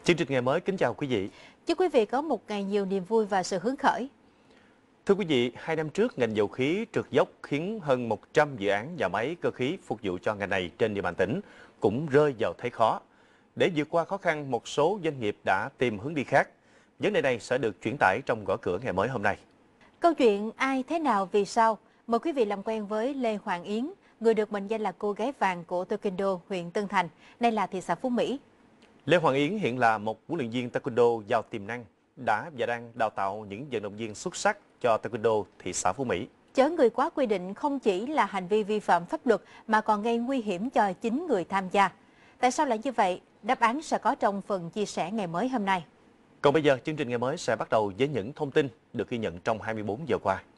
Chương trình ngày mới kính chào quý vị. Chúc quý vị có một ngày nhiều niềm vui và sự hứng khởi. Thưa quý vị, 2 năm trước, ngành dầu khí trượt dốc khiến hơn 100 dự án nhà máy cơ khí phục vụ cho ngành này trên địa bàn tỉnh cũng rơi vào thế khó. Để vượt qua khó khăn, một số doanh nghiệp đã tìm hướng đi khác. Vấn đề này sẽ được chuyển tải trong gõ cửa ngày mới hôm nay. Câu chuyện ai, thế nào, vì sao? Mời quý vị làm quen với Lê Hoàng Yến, người được mệnh danh là cô gái vàng của Taekwondo huyện Tân Thành, nay là thị xã Phú Mỹ. Lê Hoàng Yến hiện là một huấn luyện viên Taekwondo giàu tiềm năng, đã và đang đào tạo những vận động viên xuất sắc cho Taekwondo thị xã Phú Mỹ. Chở người quá quy định không chỉ là hành vi vi phạm pháp luật mà còn gây nguy hiểm cho chính người tham gia. Tại sao lại như vậy? Đáp án sẽ có trong phần chia sẻ ngày mới hôm nay. Còn bây giờ, chương trình ngày mới sẽ bắt đầu với những thông tin được ghi nhận trong 24 giờ qua.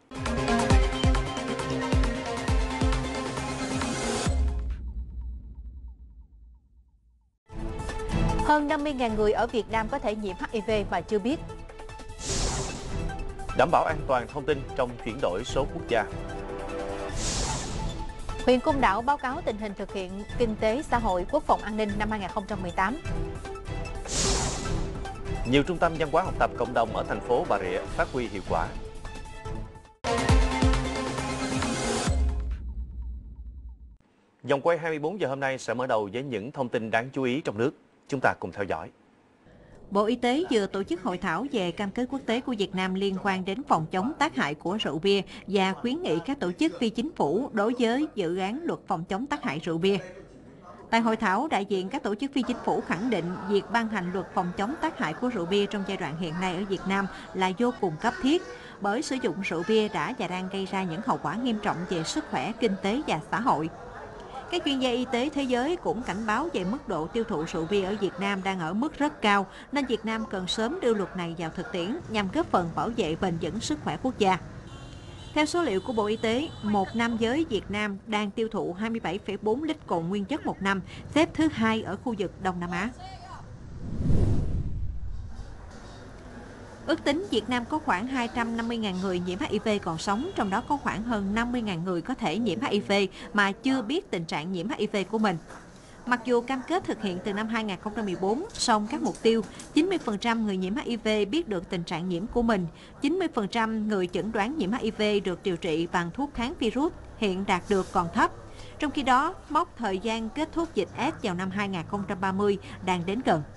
Hơn 50.000 người ở Việt Nam có thể nhiễm HIV mà chưa biết. Đảm bảo an toàn thông tin trong chuyển đổi số quốc gia. Huyện Côn Đảo báo cáo tình hình thực hiện kinh tế xã hội quốc phòng an ninh năm 2018. Nhiều trung tâm văn hóa học tập cộng đồng ở thành phố Bà Rịa phát huy hiệu quả. Vòng quay 24 giờ hôm nay sẽ mở đầu với những thông tin đáng chú ý trong nước. Chúng ta cùng theo dõi. Bộ Y tế vừa tổ chức hội thảo về cam kết quốc tế của Việt Nam liên quan đến phòng chống tác hại của rượu bia và khuyến nghị các tổ chức phi chính phủ đối với dự án luật phòng chống tác hại rượu bia. Tại hội thảo, đại diện các tổ chức phi chính phủ khẳng định việc ban hành luật phòng chống tác hại của rượu bia trong giai đoạn hiện nay ở Việt Nam là vô cùng cấp thiết, bởi sử dụng rượu bia đã và đang gây ra những hậu quả nghiêm trọng về sức khỏe, kinh tế và xã hội. Các chuyên gia y tế thế giới cũng cảnh báo về mức độ tiêu thụ rượu bia ở Việt Nam đang ở mức rất cao, nên Việt Nam cần sớm đưa luật này vào thực tiễn nhằm góp phần bảo vệ bền vững sức khỏe quốc gia. Theo số liệu của Bộ Y tế, một nam giới Việt Nam đang tiêu thụ 27,4 lít cồn nguyên chất một năm, xếp thứ 2 ở khu vực Đông Nam Á. Ước tính Việt Nam có khoảng 250.000 người nhiễm HIV còn sống, trong đó có khoảng hơn 50.000 người có thể nhiễm HIV mà chưa biết tình trạng nhiễm HIV của mình. Mặc dù cam kết thực hiện từ năm 2014, song các mục tiêu 90% người nhiễm HIV biết được tình trạng nhiễm của mình, 90% người chẩn đoán nhiễm HIV được điều trị bằng thuốc kháng virus hiện đạt được còn thấp. Trong khi đó, mốc thời gian kết thúc dịch AIDS vào năm 2030 đang đến gần.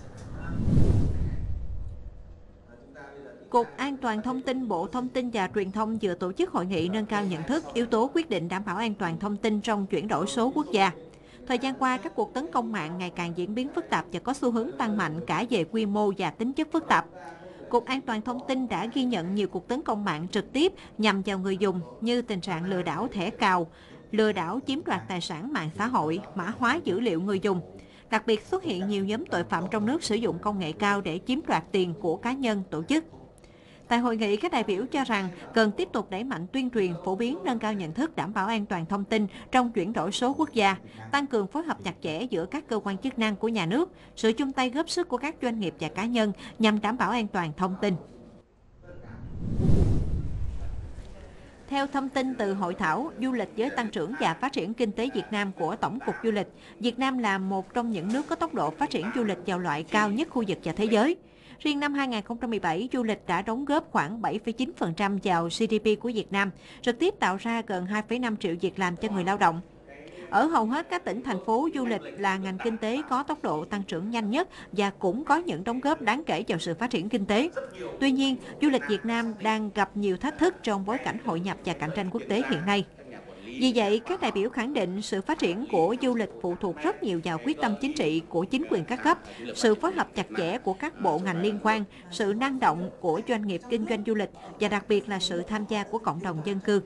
Cục An toàn Thông tin Bộ Thông tin và Truyền thông vừa tổ chức hội nghị nâng cao nhận thức, yếu tố quyết định đảm bảo an toàn thông tin trong chuyển đổi số quốc gia. Thời gian qua, các cuộc tấn công mạng ngày càng diễn biến phức tạp và có xu hướng tăng mạnh cả về quy mô và tính chất phức tạp. Cục An toàn Thông tin đã ghi nhận nhiều cuộc tấn công mạng trực tiếp nhằm vào người dùng như tình trạng lừa đảo thẻ cào, lừa đảo chiếm đoạt tài sản mạng xã hội, mã hóa dữ liệu người dùng. Đặc biệt xuất hiện nhiều nhóm tội phạm trong nước sử dụng công nghệ cao để chiếm đoạt tiền của cá nhân, tổ chức. Tại hội nghị, các đại biểu cho rằng cần tiếp tục đẩy mạnh tuyên truyền, phổ biến nâng cao nhận thức đảm bảo an toàn thông tin trong chuyển đổi số quốc gia, tăng cường phối hợp chặt chẽ giữa các cơ quan chức năng của nhà nước, sự chung tay góp sức của các doanh nghiệp và cá nhân nhằm đảm bảo an toàn thông tin. Theo thông tin từ hội thảo Du lịch với tăng trưởng và phát triển kinh tế Việt Nam của Tổng cục Du lịch, Việt Nam là một trong những nước có tốc độ phát triển du lịch vào loại cao nhất khu vực và thế giới. Riêng năm 2017, du lịch đã đóng góp khoảng 7,9% vào GDP của Việt Nam, trực tiếp tạo ra gần 2,5 triệu việc làm cho người lao động. Ở hầu hết các tỉnh, thành phố, du lịch là ngành kinh tế có tốc độ tăng trưởng nhanh nhất và cũng có những đóng góp đáng kể vào sự phát triển kinh tế. Tuy nhiên, du lịch Việt Nam đang gặp nhiều thách thức trong bối cảnh hội nhập và cạnh tranh quốc tế hiện nay. Vì vậy, các đại biểu khẳng định sự phát triển của du lịch phụ thuộc rất nhiều vào quyết tâm chính trị của chính quyền các cấp, sự phối hợp chặt chẽ của các bộ ngành liên quan, sự năng động của doanh nghiệp kinh doanh du lịch và đặc biệt là sự tham gia của cộng đồng dân cư.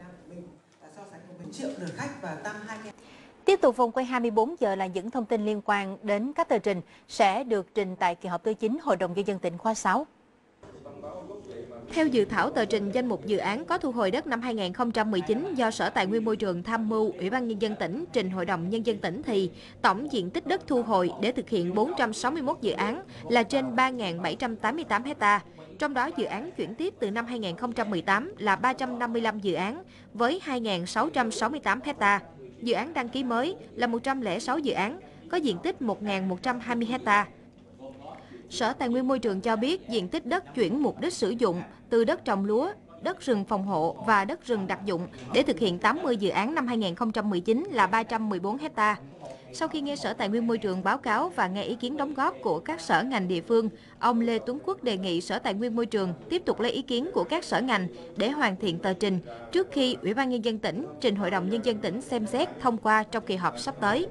Tiếp tục vòng quay 24 giờ là những thông tin liên quan đến các tờ trình sẽ được trình tại kỳ họp thứ 9 Hội đồng Nhân dân tỉnh khóa 6. Theo dự thảo tờ trình danh mục dự án có thu hồi đất năm 2019 do Sở Tài nguyên Môi trường tham mưu Ủy ban Nhân dân tỉnh trình Hội đồng Nhân dân tỉnh thì tổng diện tích đất thu hồi để thực hiện 461 dự án là trên 3.788 ha. Trong đó dự án chuyển tiếp từ năm 2018 là 355 dự án với 2.668 ha. Dự án đăng ký mới là 106 dự án, có diện tích 1.120 ha. Sở Tài nguyên Môi trường cho biết diện tích đất chuyển mục đích sử dụng từ đất trồng lúa, đất rừng phòng hộ và đất rừng đặc dụng để thực hiện 80 dự án năm 2019 là 314 ha. Sau khi nghe Sở Tài nguyên Môi trường báo cáo và nghe ý kiến đóng góp của các sở ngành địa phương, ông Lê Tuấn Quốc đề nghị Sở Tài nguyên Môi trường tiếp tục lấy ý kiến của các sở ngành để hoàn thiện tờ trình trước khi Ủy ban Nhân dân tỉnh trình Hội đồng Nhân dân tỉnh xem xét thông qua trong kỳ họp sắp tới.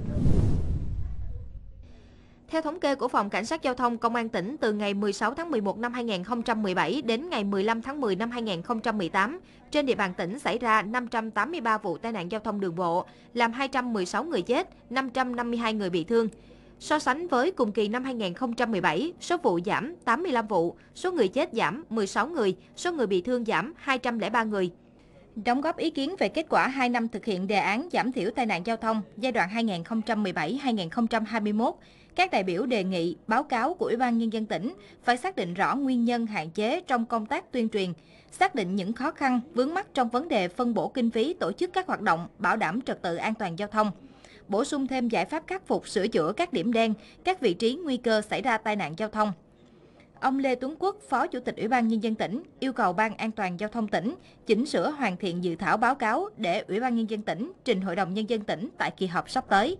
Theo thống kê của Phòng Cảnh sát Giao thông Công an tỉnh, từ ngày 16 tháng 11 năm 2017 đến ngày 15 tháng 10 năm 2018, trên địa bàn tỉnh xảy ra 583 vụ tai nạn giao thông đường bộ, làm 216 người chết, 552 người bị thương. So sánh với cùng kỳ năm 2017, số vụ giảm 85 vụ, số người chết giảm 16 người, số người bị thương giảm 203 người. Đóng góp ý kiến về kết quả 2 năm thực hiện đề án giảm thiểu tai nạn giao thông giai đoạn 2017-2021, các đại biểu đề nghị báo cáo của Ủy ban Nhân dân tỉnh phải xác định rõ nguyên nhân hạn chế trong công tác tuyên truyền, xác định những khó khăn, vướng mắc trong vấn đề phân bổ kinh phí tổ chức các hoạt động bảo đảm trật tự an toàn giao thông, bổ sung thêm giải pháp khắc phục sửa chữa các điểm đen, các vị trí nguy cơ xảy ra tai nạn giao thông. Ông Lê Tuấn Quốc, Phó Chủ tịch Ủy ban Nhân dân tỉnh, yêu cầu Ban An toàn Giao thông tỉnh chỉnh sửa hoàn thiện dự thảo báo cáo để Ủy ban Nhân dân tỉnh trình Hội đồng Nhân dân tỉnh tại kỳ họp sắp tới.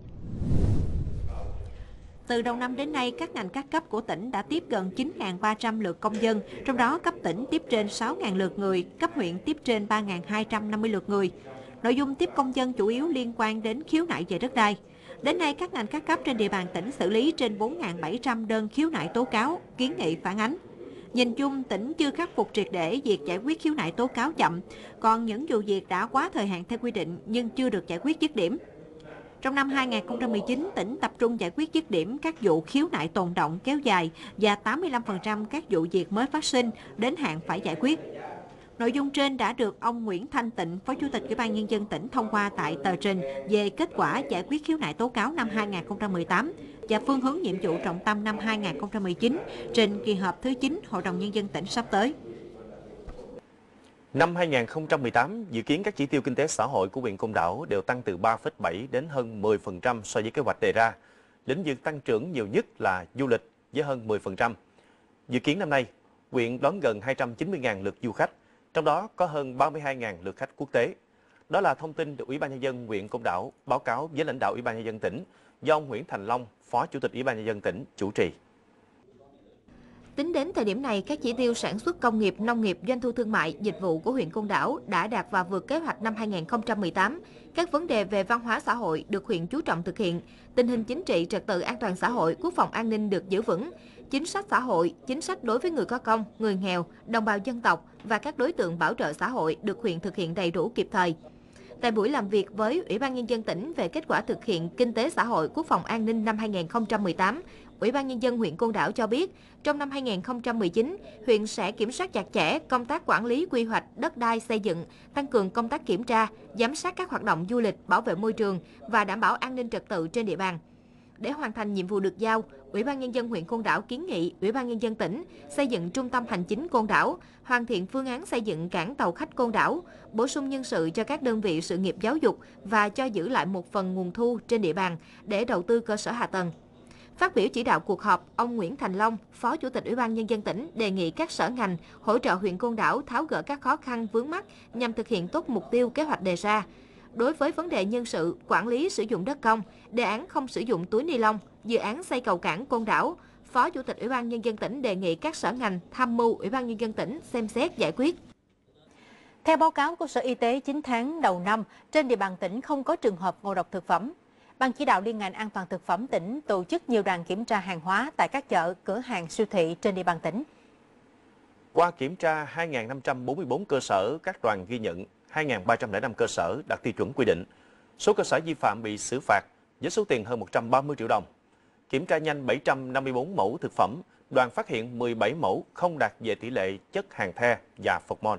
Từ đầu năm đến nay, các ngành các cấp của tỉnh đã tiếp gần 9.300 lượt công dân, trong đó cấp tỉnh tiếp trên 6.000 lượt người, cấp huyện tiếp trên 3.250 lượt người. Nội dung tiếp công dân chủ yếu liên quan đến khiếu nại về đất đai. Đến nay, các ngành các cấp trên địa bàn tỉnh xử lý trên 4.700 đơn khiếu nại tố cáo, kiến nghị phản ánh. Nhìn chung, tỉnh chưa khắc phục triệt để việc giải quyết khiếu nại tố cáo chậm, còn những vụ việc đã quá thời hạn theo quy định nhưng chưa được giải quyết dứt điểm. Trong năm 2019, tỉnh tập trung giải quyết dứt điểm các vụ khiếu nại tồn đọng kéo dài và 85% các vụ việc mới phát sinh đến hạn phải giải quyết. Nội dung trên đã được ông Nguyễn Thanh Tịnh, Phó Chủ tịch Ủy ban Nhân dân tỉnh thông qua tại tờ trình về kết quả giải quyết khiếu nại tố cáo năm 2018 và phương hướng nhiệm vụ trọng tâm năm 2019 trên kỳ họp thứ 9 Hội đồng Nhân dân tỉnh sắp tới. Năm 2018, dự kiến các chỉ tiêu kinh tế xã hội của huyện Côn Đảo đều tăng từ 3,7 đến hơn 10% so với kế hoạch đề ra. Lĩnh vực tăng trưởng nhiều nhất là du lịch với hơn 10%. Dự kiến năm nay, huyện đón gần 290.000 lượt du khách, trong đó có hơn 32.000 lượt khách quốc tế. Đó là thông tin được Ủy ban Nhân dân huyện Côn Đảo báo cáo với lãnh đạo Ủy ban Nhân dân tỉnh do ông Nguyễn Thành Long, Phó Chủ tịch Ủy ban Nhân dân tỉnh chủ trì. Tính đến thời điểm này, các chỉ tiêu sản xuất công nghiệp, nông nghiệp, doanh thu thương mại, dịch vụ của huyện Côn Đảo đã đạt và vượt kế hoạch năm 2018. Các vấn đề về văn hóa xã hội được huyện chú trọng thực hiện, tình hình chính trị, trật tự an toàn xã hội, quốc phòng an ninh được giữ vững, chính sách xã hội, chính sách đối với người có công, người nghèo, đồng bào dân tộc và các đối tượng bảo trợ xã hội được huyện thực hiện đầy đủ kịp thời. Tại buổi làm việc với Ủy ban Nhân dân tỉnh về kết quả thực hiện kinh tế xã hội, quốc phòng an ninh năm 2018, Ủy ban Nhân dân huyện Côn Đảo cho biết, trong năm 2019, huyện sẽ kiểm soát chặt chẽ công tác quản lý quy hoạch đất đai xây dựng, tăng cường công tác kiểm tra, giám sát các hoạt động du lịch, bảo vệ môi trường và đảm bảo an ninh trật tự trên địa bàn. Để hoàn thành nhiệm vụ được giao, Ủy ban Nhân dân huyện Côn Đảo kiến nghị Ủy ban Nhân dân tỉnh xây dựng trung tâm hành chính Côn Đảo, hoàn thiện phương án xây dựng cảng tàu khách Côn Đảo, bổ sung nhân sự cho các đơn vị sự nghiệp giáo dục và cho giữ lại một phần nguồn thu trên địa bàn để đầu tư cơ sở hạ tầng. Phát biểu chỉ đạo cuộc họp, ông Nguyễn Thành Long, Phó Chủ tịch Ủy ban Nhân dân tỉnh đề nghị các sở ngành hỗ trợ huyện Côn Đảo tháo gỡ các khó khăn vướng mắc nhằm thực hiện tốt mục tiêu kế hoạch đề ra. Đối với vấn đề nhân sự, quản lý sử dụng đất công, đề án không sử dụng túi ni lông, dự án xây cầu cảng Côn Đảo, Phó Chủ tịch Ủy ban Nhân dân tỉnh đề nghị các sở ngành tham mưu Ủy ban Nhân dân tỉnh xem xét giải quyết. Theo báo cáo của Sở Y tế 9 tháng đầu năm, trên địa bàn tỉnh không có trường hợp ngộ độc thực phẩm. Ban chỉ đạo liên ngành an toàn thực phẩm tỉnh tổ chức nhiều đoàn kiểm tra hàng hóa tại các chợ, cửa hàng, siêu thị trên địa bàn tỉnh. Qua kiểm tra 2.544 cơ sở, các đoàn ghi nhận 2.305 cơ sở đạt tiêu chuẩn quy định. Số cơ sở vi phạm bị xử phạt với số tiền hơn 130 triệu đồng. Kiểm tra nhanh 754 mẫu thực phẩm, đoàn phát hiện 17 mẫu không đạt về tỷ lệ chất hàng the và phọc môn.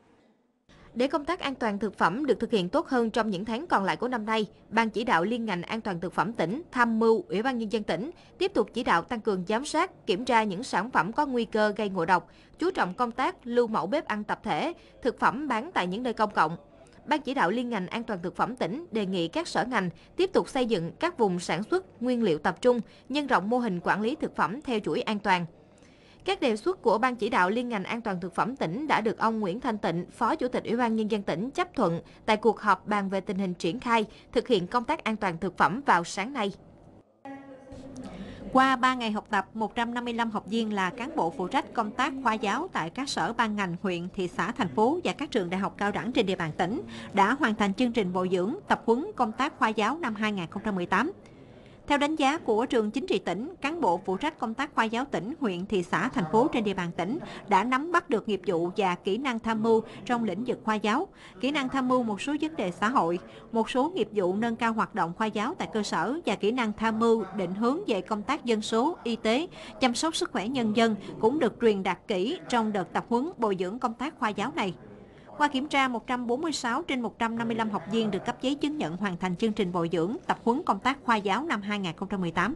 Để công tác an toàn thực phẩm được thực hiện tốt hơn trong những tháng còn lại của năm nay, Ban chỉ đạo liên ngành an toàn thực phẩm tỉnh tham mưu Ủy ban Nhân dân tỉnh tiếp tục chỉ đạo tăng cường giám sát, kiểm tra những sản phẩm có nguy cơ gây ngộ độc, chú trọng công tác lưu mẫu bếp ăn tập thể, thực phẩm bán tại những nơi công cộng. Ban chỉ đạo liên ngành an toàn thực phẩm tỉnh đề nghị các sở ngành tiếp tục xây dựng các vùng sản xuất nguyên liệu tập trung, nhân rộng mô hình quản lý thực phẩm theo chuỗi an toàn. Các đề xuất của Ban chỉ đạo liên ngành an toàn thực phẩm tỉnh đã được ông Nguyễn Thanh Tịnh, Phó Chủ tịch Ủy ban Nhân dân tỉnh chấp thuận tại cuộc họp bàn về tình hình triển khai, thực hiện công tác an toàn thực phẩm vào sáng nay. Qua 3 ngày học tập, 155 học viên là cán bộ phụ trách công tác khoa giáo tại các sở ban ngành, huyện, thị xã, thành phố và các trường đại học cao đẳng trên địa bàn tỉnh đã hoàn thành chương trình bồi dưỡng, tập huấn công tác khoa giáo năm 2018. Theo đánh giá của trường chính trị tỉnh, cán bộ phụ trách công tác khoa giáo tỉnh, huyện, thị xã, thành phố trên địa bàn tỉnh đã nắm bắt được nghiệp vụ và kỹ năng tham mưu trong lĩnh vực khoa giáo, kỹ năng tham mưu một số vấn đề xã hội, một số nghiệp vụ nâng cao hoạt động khoa giáo tại cơ sở và kỹ năng tham mưu định hướng về công tác dân số, y tế, chăm sóc sức khỏe nhân dân cũng được truyền đạt kỹ trong đợt tập huấn bồi dưỡng công tác khoa giáo này. Qua kiểm tra, 146 trên 155 học viên được cấp giấy chứng nhận hoàn thành chương trình bồi dưỡng, tập huấn công tác khoa giáo năm 2018.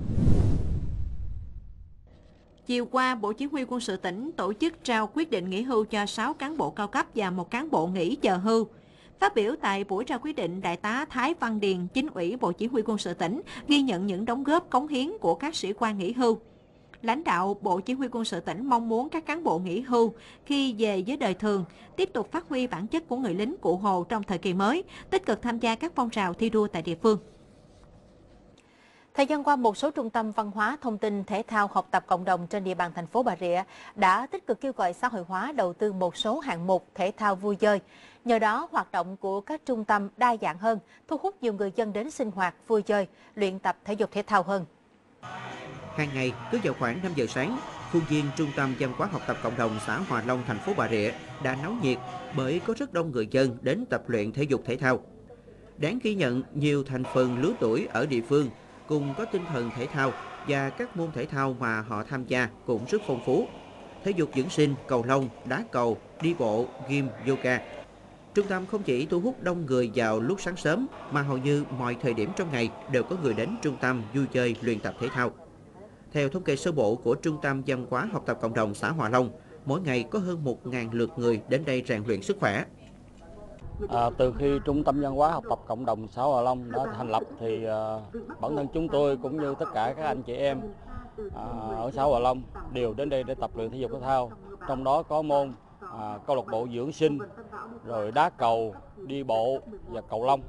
Chiều qua, Bộ Chỉ huy Quân sự tỉnh tổ chức trao quyết định nghỉ hưu cho 6 cán bộ cao cấp và 1 cán bộ nghỉ chờ hưu. Phát biểu tại buổi trao quyết định, Đại tá Thái Văn Điền, Chính ủy Bộ Chỉ huy Quân sự tỉnh, ghi nhận những đóng góp cống hiến của các sĩ quan nghỉ hưu. Lãnh đạo Bộ Chỉ huy Quân sự tỉnh mong muốn các cán bộ nghỉ hưu khi về với đời thường tiếp tục phát huy bản chất của người lính Cụ Hồ trong thời kỳ mới, tích cực tham gia các phong trào thi đua tại địa phương. Thời gian qua, một số trung tâm văn hóa, thông tin, thể thao, học tập cộng đồng trên địa bàn thành phố Bà Rịa đã tích cực kêu gọi xã hội hóa đầu tư một số hạng mục thể thao vui chơi. Nhờ đó, hoạt động của các trung tâm đa dạng hơn, thu hút nhiều người dân đến sinh hoạt, vui chơi, luyện tập thể dục thể thao hơn. Hàng ngày, cứ vào khoảng 5 giờ sáng, khuôn viên Trung tâm Văn hóa học tập cộng đồng xã Hòa Long, thành phố Bà Rịa đã náo nhiệt bởi có rất đông người dân đến tập luyện thể dục thể thao. Đáng ghi nhận, nhiều thành phần lứa tuổi ở địa phương cùng có tinh thần thể thao và các môn thể thao mà họ tham gia cũng rất phong phú. Thể dục dưỡng sinh, cầu lông, đá cầu, đi bộ, gym, yoga. Trung tâm không chỉ thu hút đông người vào lúc sáng sớm mà hầu như mọi thời điểm trong ngày đều có người đến trung tâm vui chơi luyện tập thể thao. Theo thống kê sơ bộ của Trung tâm Văn hóa học tập cộng đồng xã Hòa Long, mỗi ngày có hơn 1.000 lượt người đến đây rèn luyện sức khỏe. Từ khi Trung tâm Văn hóa học tập cộng đồng xã Hòa Long đã thành lập thì bản thân chúng tôi cũng như tất cả các anh chị em ở xã Hòa Long đều đến đây để tập luyện thể dục thể thao. Trong đó có môn câu lạc bộ dưỡng sinh, rồi đá cầu, đi bộ và cầu lông.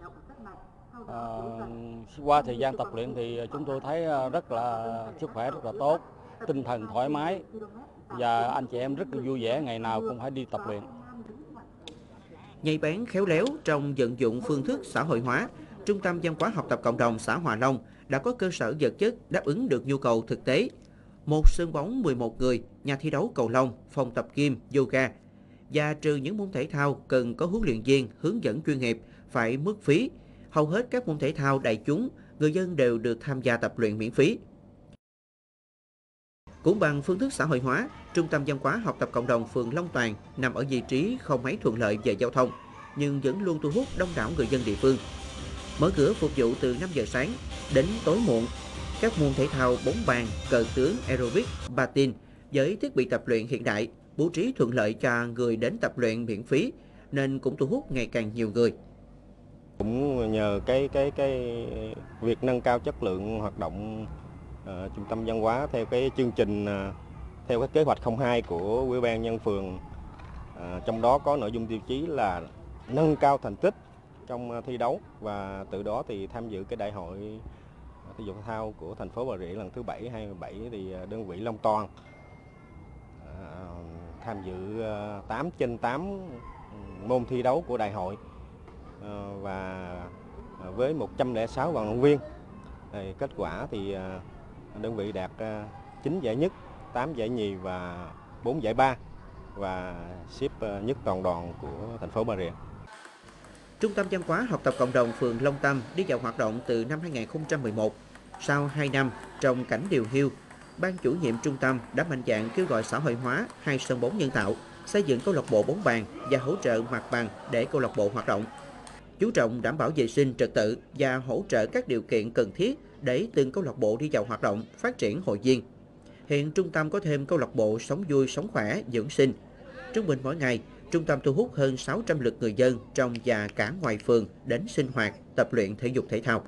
Qua thời gian tập luyện thì chúng tôi thấy rất là sức khỏe rất là tốt, tinh thần thoải mái và anh chị em rất là vui vẻ, ngày nào cũng phải đi tập luyện. Nhạy bén khéo léo trong vận dụng phương thức xã hội hóa, Trung tâm Văn hóa học tập cộng đồng xã Hòa Long đã có cơ sở vật chất đáp ứng được nhu cầu thực tế. Một sân bóng 11 người, nhà thi đấu cầu lông, phòng tập gym, yoga. Và trừ những môn thể thao cần có huấn luyện viên, hướng dẫn chuyên nghiệp phải mất phí, hầu hết các môn thể thao đại chúng, người dân đều được tham gia tập luyện miễn phí. Cũng bằng phương thức xã hội hóa, Trung tâm Văn hóa học tập cộng đồng phường Long Toàn nằm ở vị trí không mấy thuận lợi về giao thông, nhưng vẫn luôn thu hút đông đảo người dân địa phương. Mở cửa phục vụ từ 5 giờ sáng đến tối muộn, các môn thể thao bóng bàn, cờ tướng, aerobic, patin với thiết bị tập luyện hiện đại, bố trí thuận lợi cho người đến tập luyện miễn phí nên cũng thu hút ngày càng nhiều người. Cũng nhờ cái việc nâng cao chất lượng hoạt động trung tâm văn hóa theo cái chương trình, theo cái kế hoạch 02 của Ủy ban nhân phường, trong đó có nội dung tiêu chí là nâng cao thành tích trong thi đấu và từ đó thì tham dự cái đại hội thể dục thể thao của thành phố Bà Rịa lần thứ 7/27 thì đơn vị Long Toàn tham dự 8 trên 8 môn thi đấu của đại hội và với 106 vận động viên. Kết quả thì đơn vị đạt 9 giải nhất, 8 giải nhì và 4 giải ba và xếp nhất toàn đoàn của thành phố Bà Rịa. Trung tâm Văn hóa học tập cộng đồng phường Long Tâm đi vào hoạt động từ năm 2011. Sau 2 năm trong cảnh điều hưu, ban chủ nhiệm trung tâm đã mạnh dạn kêu gọi xã hội hóa 2 sân bóng nhân tạo, xây dựng câu lạc bộ bóng bàn và hỗ trợ mặt bằng để câu lạc bộ hoạt động. Chú trọng đảm bảo vệ sinh trật tự và hỗ trợ các điều kiện cần thiết để từng câu lạc bộ đi vào hoạt động, phát triển hội viên. Hiện trung tâm có thêm câu lạc bộ sống vui, sống khỏe, dưỡng sinh. Trung bình mỗi ngày, trung tâm thu hút hơn 600 lượt người dân trong và cả ngoài phường đến sinh hoạt, tập luyện thể dục thể thao.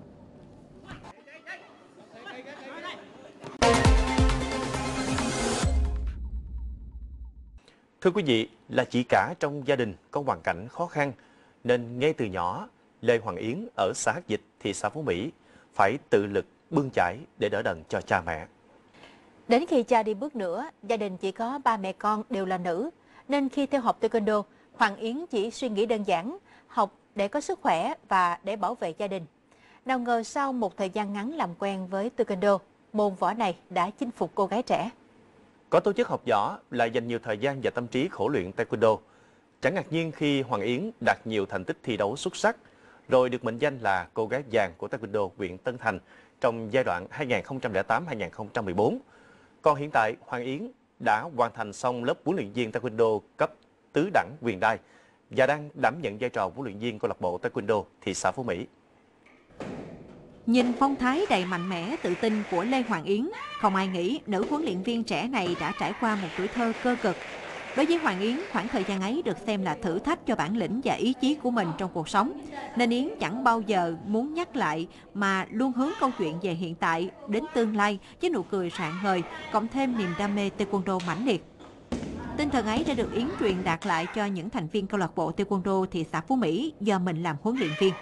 Thưa quý vị, là chị cả trong gia đình có hoàn cảnh khó khăn, nên ngay từ nhỏ, Lê Hoàng Yến ở xã Hắc Dịch, thị xã Phú Mỹ phải tự lực bươn chải để đỡ đần cho cha mẹ. Đến khi cha đi bước nữa, gia đình chỉ có ba mẹ con đều là nữ, nên khi theo học taekwondo, Hoàng Yến chỉ suy nghĩ đơn giản, học để có sức khỏe và để bảo vệ gia đình. Nào ngờ sau một thời gian ngắn làm quen với taekwondo, môn võ này đã chinh phục cô gái trẻ. Có tố chất học võ lại dành nhiều thời gian và tâm trí khổ luyện taekwondo. Chẳng ngạc nhiên khi Hoàng Yến đạt nhiều thành tích thi đấu xuất sắc, rồi được mệnh danh là cô gái vàng của taekwondo huyện Tân Thành trong giai đoạn 2008-2014. Còn hiện tại, Hoàng Yến đã hoàn thành xong lớp huấn luyện viên taekwondo cấp tứ đẳng huyền đai và đang đảm nhận vai trò huấn luyện viên câu lạc bộ taekwondo thị xã Phú Mỹ. Nhìn phong thái đầy mạnh mẽ, tự tin của Lê Hoàng Yến, không ai nghĩ nữ huấn luyện viên trẻ này đã trải qua một tuổi thơ cơ cực. Đối với Hoàng Yến, khoảng thời gian ấy được xem là thử thách cho bản lĩnh và ý chí của mình trong cuộc sống. Nên Yến chẳng bao giờ muốn nhắc lại mà luôn hướng câu chuyện về hiện tại đến tương lai với nụ cười rạng ngời, cộng thêm niềm đam mê taekwondo mãnh liệt. Tinh thần ấy đã được Yến truyền đạt lại cho những thành viên câu lạc bộ taekwondo thị xã Phú Mỹ do mình làm huấn luyện viên.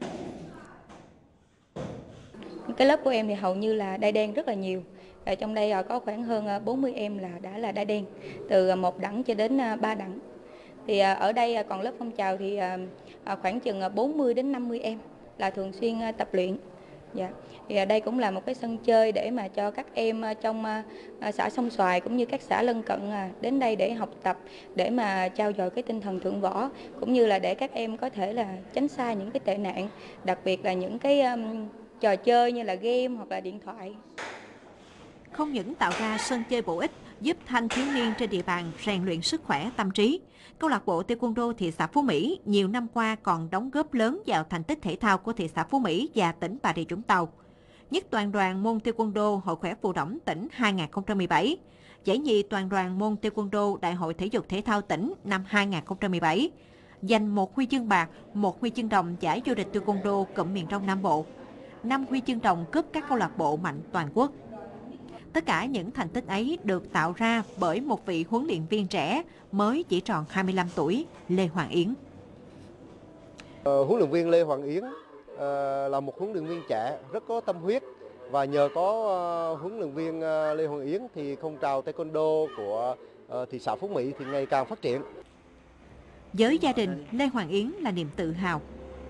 Cái lớp của em thì hầu như là đai đen rất là nhiều. Ở trong đây có khoảng hơn 40 em đã là đai đen, từ 1 đẳng cho đến 3 đẳng. Thì ở đây còn lớp phong trào thì khoảng chừng 40 đến 50 em là thường xuyên tập luyện. Dạ. Thì đây cũng là một cái sân chơi để mà cho các em trong xã Sông Xoài cũng như các xã lân cận đến đây để học tập, để mà trau dồi cái tinh thần thượng võ, cũng như là để các em có thể là tránh xa những cái tệ nạn, đặc biệt là những cái trò chơi như là game hoặc là điện thoại. Không những tạo ra sân chơi bổ ích, giúp thanh thiếu niên trên địa bàn rèn luyện sức khỏe tâm trí, câu lạc bộ taekwondo thị xã Phú Mỹ nhiều năm qua còn đóng góp lớn vào thành tích thể thao của thị xã Phú Mỹ và tỉnh Bà Rịa Vũng Tàu. Nhất toàn đoàn môn taekwondo Hội khỏe Phù Đổng tỉnh 2017, giải nhì toàn đoàn môn taekwondo Đại hội thể dục thể thao tỉnh năm 2017, giành 1 huy chương bạc, 1 huy chương đồng giải vô địch taekwondo cụm miền Đông Nam Bộ, 5 huy chương đồng cúp các câu lạc bộ mạnh toàn quốc. Tất cả những thành tích ấy được tạo ra bởi một vị huấn luyện viên trẻ mới chỉ tròn 25 tuổi, Lê Hoàng Yến. Huấn luyện viên Lê Hoàng Yến là một huấn luyện viên trẻ rất có tâm huyết, và nhờ có huấn luyện viên Lê Hoàng Yến thì phong trào taekwondo của thị xã Phú Mỹ thì ngày càng phát triển. Với gia đình, Lê Hoàng Yến là niềm tự hào.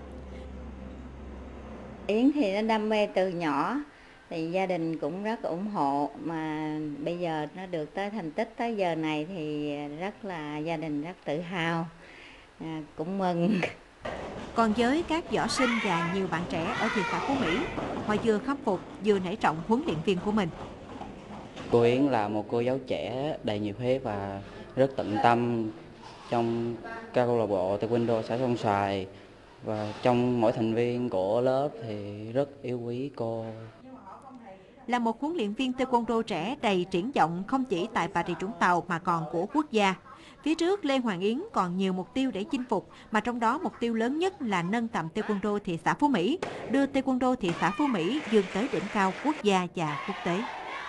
Yến thì nó đam mê từ nhỏ, thì gia đình cũng rất ủng hộ, mà bây giờ nó được tới thành tích tới giờ này thì rất là gia đình rất tự hào, cũng mừng. Còn với các võ sinh và nhiều bạn trẻ ở thị xã Phú Mỹ, họ vừa khâm phục vừa nể trọng huấn luyện viên của mình. Cô Yến là một cô giáo trẻ đầy nhiệt huyết và rất tận tâm trong các câu lạc bộ taekwondo xã Sông Xoài, và trong mỗi thành viên của lớp thì rất yêu quý cô. Là một huấn luyện viên taekwondo trẻ đầy triển vọng không chỉ tại Bà Rịa Vũng Tàu mà còn của quốc gia. Phía trước, Lê Hoàng Yến còn nhiều mục tiêu để chinh phục, mà trong đó mục tiêu lớn nhất là nâng tầm taekwondo thị xã Phú Mỹ, đưa taekwondo thị xã Phú Mỹ vươn tới đỉnh cao quốc gia và quốc tế.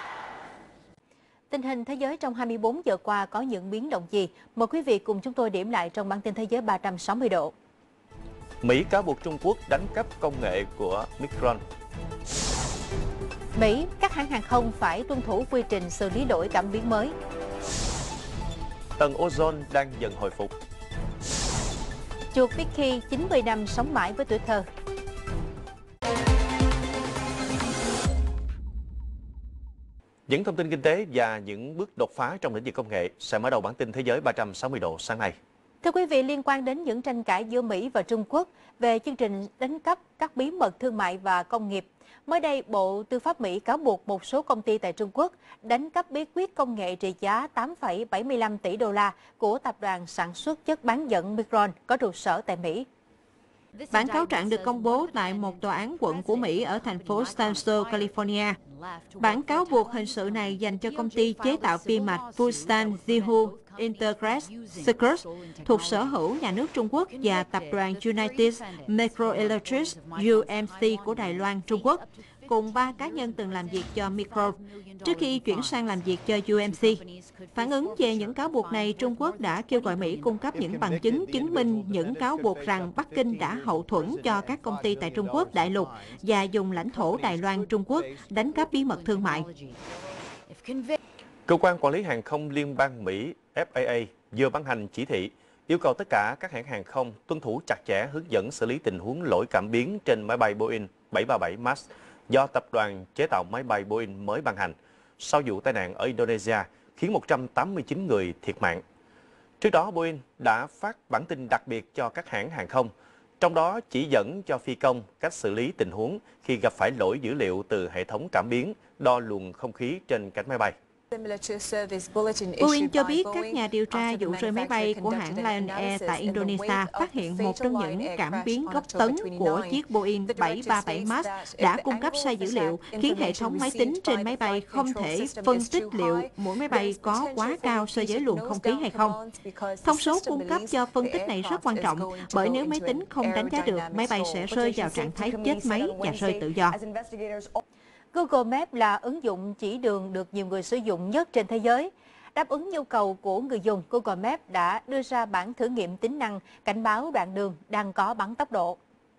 Tình hình thế giới trong 24 giờ qua có những biến động gì? Mời quý vị cùng chúng tôi điểm lại trong bản tin thế giới 360 độ. Mỹ cáo buộc Trung Quốc đánh cắp công nghệ của Micron. Mỹ, các hãng hàng không phải tuân thủ quy trình xử lý lỗi cảm biến mới. Tầng ozone đang dần hồi phục. Chuột Vicky 90 năm sống mãi với tuổi thơ. Những thông tin kinh tế và những bước đột phá trong lĩnh vực công nghệ sẽ mở đầu bản tin thế giới 360 độ sáng nay. Thưa quý vị, liên quan đến những tranh cãi giữa Mỹ và Trung Quốc về chương trình đánh cắp các bí mật thương mại và công nghiệp, mới đây Bộ Tư pháp Mỹ cáo buộc một số công ty tại Trung Quốc đánh cắp bí quyết công nghệ trị giá 8,75 tỷ đô la của tập đoàn sản xuất chất bán dẫn Micron có trụ sở tại Mỹ. Bản cáo trạng được công bố tại một tòa án quận của Mỹ ở thành phố Stanso, California. Bản cáo buộc hình sự này dành cho công ty chế tạo vi mạch Fujian Zihu Integrated Circuits thuộc sở hữu nhà nước Trung Quốc và tập đoàn United Microelectronics UMC của Đài Loan, Trung Quốc, cùng 3 cá nhân từng làm việc cho Micro trước khi chuyển sang làm việc cho UMC. Phản ứng về những cáo buộc này, Trung Quốc đã kêu gọi Mỹ cung cấp những bằng chứng chứng minh những cáo buộc rằng Bắc Kinh đã hậu thuẫn cho các công ty tại Trung Quốc đại lục và dùng lãnh thổ Đài Loan, Trung Quốc đánh cắp bí mật thương mại. Cơ quan quản lý hàng không liên bang Mỹ FAA vừa ban hành chỉ thị yêu cầu tất cả các hãng hàng không tuân thủ chặt chẽ hướng dẫn xử lý tình huống lỗi cảm biến trên máy bay Boeing 737 MAX do tập đoàn chế tạo máy bay Boeing mới ban hành sau vụ tai nạn ở Indonesia khiến 189 người thiệt mạng. Trước đó, Boeing đã phát bản tin đặc biệt cho các hãng hàng không, trong đó chỉ dẫn cho phi công cách xử lý tình huống khi gặp phải lỗi dữ liệu từ hệ thống cảm biến đo luồng không khí trên cánh máy bay. Boeing cho biết các nhà điều tra vụ rơi máy bay của hãng Lion Air tại Indonesia phát hiện một trong những cảm biến gốc tấn của chiếc Boeing 737 MAX đã cung cấp sai dữ liệu, khiến hệ thống máy tính trên máy bay không thể phân tích liệu mỗi máy bay có quá cao so với luồng không khí hay không. Thông số cung cấp cho phân tích này rất quan trọng, bởi nếu máy tính không đánh giá được, máy bay sẽ rơi vào trạng thái chết máy và rơi tự do. Google Maps là ứng dụng chỉ đường được nhiều người sử dụng nhất trên thế giới. Đáp ứng nhu cầu của người dùng, Google Maps đã đưa ra bản thử nghiệm tính năng cảnh báo đoạn đường đang có bắn tốc độ.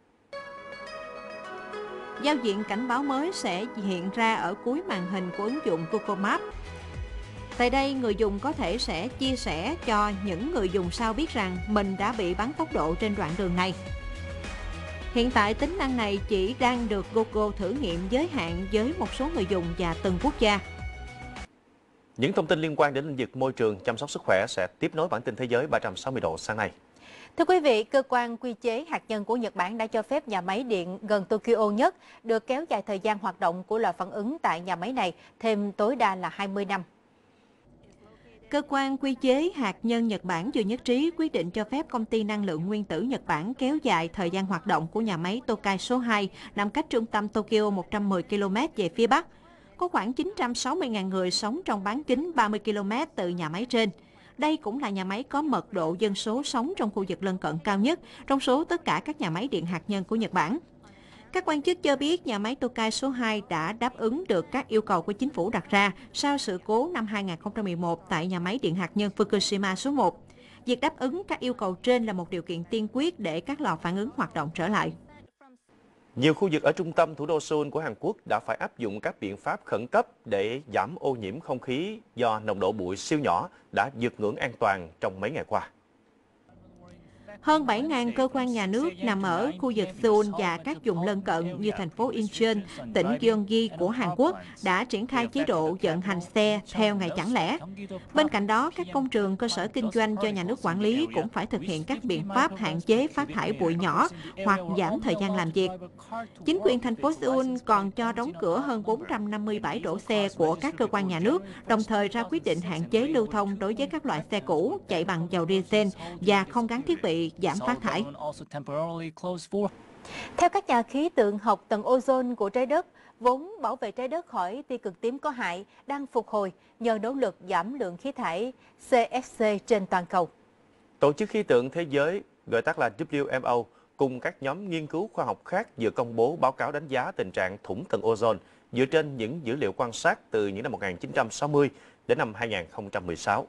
Giao diện cảnh báo mới sẽ hiện ra ở cuối màn hình của ứng dụng Google Maps. Tại đây, người dùng có thể sẽ chia sẻ cho những người dùng sau biết rằng mình đã bị bắn tốc độ trên đoạn đường này. Hiện tại, tính năng này chỉ đang được Google thử nghiệm giới hạn với một số người dùng và từng quốc gia. Những thông tin liên quan đến lĩnh vực môi trường, chăm sóc sức khỏe sẽ tiếp nối bản tin Thế giới 360 độ sáng nay. Thưa quý vị, cơ quan quy chế hạt nhân của Nhật Bản đã cho phép nhà máy điện gần Tokyo nhất được kéo dài thời gian hoạt động của lò phản ứng tại nhà máy này thêm tối đa là 20 năm. Cơ quan quy chế hạt nhân Nhật Bản vừa nhất trí quyết định cho phép công ty năng lượng nguyên tử Nhật Bản kéo dài thời gian hoạt động của nhà máy Tokai số 2 nằm cách trung tâm Tokyo 110 km về phía Bắc. Có khoảng 960.000 người sống trong bán kính 30 km từ nhà máy trên. Đây cũng là nhà máy có mật độ dân số sống trong khu vực lân cận cao nhất trong số tất cả các nhà máy điện hạt nhân của Nhật Bản. Các quan chức cho biết nhà máy Tokai số 2 đã đáp ứng được các yêu cầu của chính phủ đặt ra sau sự cố năm 2011 tại nhà máy điện hạt nhân Fukushima số 1. Việc đáp ứng các yêu cầu trên là một điều kiện tiên quyết để các lò phản ứng hoạt động trở lại. Nhiều khu vực ở trung tâm thủ đô Seoul của Hàn Quốc đã phải áp dụng các biện pháp khẩn cấp để giảm ô nhiễm không khí do nồng độ bụi siêu nhỏ đã vượt ngưỡng an toàn trong mấy ngày qua. Hơn 7.000 cơ quan nhà nước nằm ở khu vực Seoul và các vùng lân cận như thành phố Incheon, tỉnh Gyeonggi của Hàn Quốc đã triển khai chế độ vận hành xe theo ngày chẳng lẽ. Bên cạnh đó, các công trường, cơ sở kinh doanh do nhà nước quản lý cũng phải thực hiện các biện pháp hạn chế phát thải bụi nhỏ hoặc giảm thời gian làm việc. Chính quyền thành phố Seoul còn cho đóng cửa hơn 450 bãi đổ xe của các cơ quan nhà nước, đồng thời ra quyết định hạn chế lưu thông đối với các loại xe cũ chạy bằng dầu diesel và không gắn thiết bị giảm phát thải. Theo các nhà khí tượng học, tầng ozone của trái đất vốn bảo vệ trái đất khỏi tia cực tím có hại đang phục hồi nhờ nỗ lực giảm lượng khí thải CFC trên toàn cầu. Tổ chức Khí tượng Thế giới, gọi tắt là WMO, cùng các nhóm nghiên cứu khoa học khác vừa công bố báo cáo đánh giá tình trạng thủng tầng ozone dựa trên những dữ liệu quan sát từ những năm 1960 đến năm 2016.